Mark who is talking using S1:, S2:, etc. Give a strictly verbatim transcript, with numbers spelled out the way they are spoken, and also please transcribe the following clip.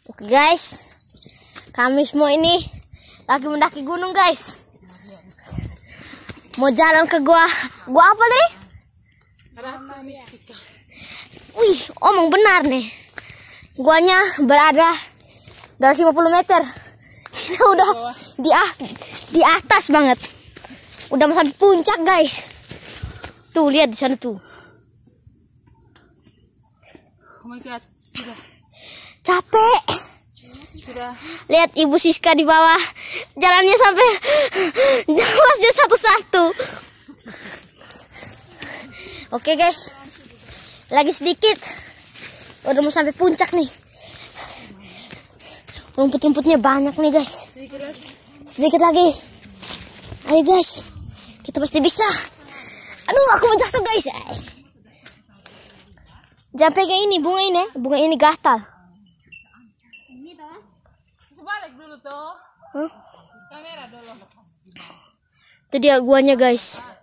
S1: Oke guys, kami semua ini lagi mendaki gunung guys. Mau jalan ke gua, gua apa tadi?
S2: Rata Mistika.
S1: Wih, omong benar nih. Guanya berada dari lima puluh meter. Ini udah di di atas banget. Udah mau sampai puncak guys. Tuh lihat di sana tuh.
S2: Oh my god, sudah.
S1: Capek.
S2: Sudah.
S1: Lihat Ibu Siska di bawah. Jalannya sampai masih satu-satu. Oke guys. Lagi sedikit. Udah mau sampai puncak nih. Rumput-rumputnya banyak nih guys. Sedikit lagi. Ayo guys. Kita pasti bisa. Aduh, aku mau jatuh guys. Jangan pegang ini, bunga ini. Bunga ini gatal.
S2: Sebalik dulu tuh.
S1: Huh?
S2: Kamera dulu.
S1: Itu dia guanya guys.